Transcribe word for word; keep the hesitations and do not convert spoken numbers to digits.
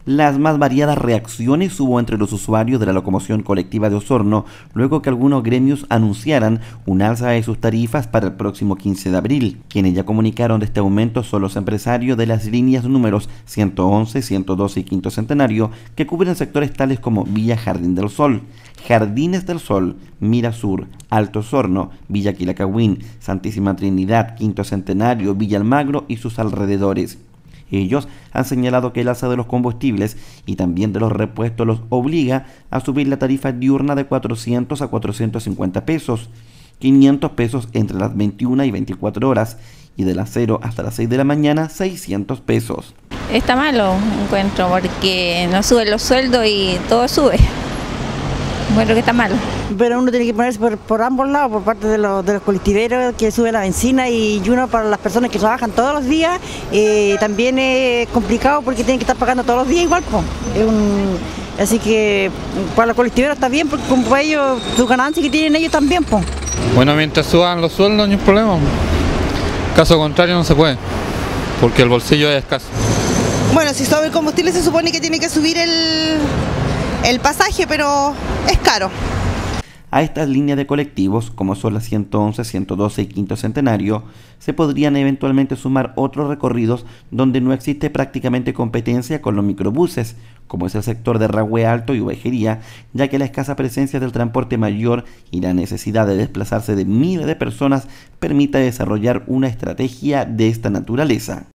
Las más variadas reacciones hubo entre los usuarios de la locomoción colectiva de Osorno, luego que algunos gremios anunciaran un alza de sus tarifas para el próximo quince de abril. Quienes ya comunicaron de este aumento son los empresarios de las líneas números ciento once, ciento doce y Quinto Centenario, que cubren sectores tales como Villa Jardín del Sol, Jardines del Sol, Mira Sur, Alto Osorno, Villa Quilacagüín, Santísima Trinidad, Quinto Centenario, Villa Almagro y sus alrededores. Ellos han señalado que el alza de los combustibles y también de los repuestos los obliga a subir la tarifa diurna de cuatrocientos a cuatrocientos cincuenta pesos, quinientos pesos entre las veintiuna y veinticuatro horas y de las cero hasta las seis de la mañana seiscientos pesos. Está malo, encuentro, porque no suben los sueldos y todo sube. Bueno, que está malo. Pero uno tiene que ponerse por, por ambos lados, por parte de los, de los colectiveros que sube la benzina y uno para las personas que trabajan todos los días, eh, también es complicado porque tienen que estar pagando todos los días igual. Po. Es un, así que para los colectiveros está bien porque como para ellos, sus ganancias que tienen ellos también. Po. Bueno, mientras suban los sueldos no hay problema. Caso contrario no se puede, porque el bolsillo es escaso. Bueno, si sube el combustible se supone que tiene que subir el, el pasaje, pero es caro. A estas líneas de colectivos, como son las ciento once, ciento doce y Quinto Centenario, se podrían eventualmente sumar otros recorridos donde no existe prácticamente competencia con los microbuses, como es el sector de Rahue Alto y Ovejería, ya que la escasa presencia del transporte mayor y la necesidad de desplazarse de miles de personas permite desarrollar una estrategia de esta naturaleza.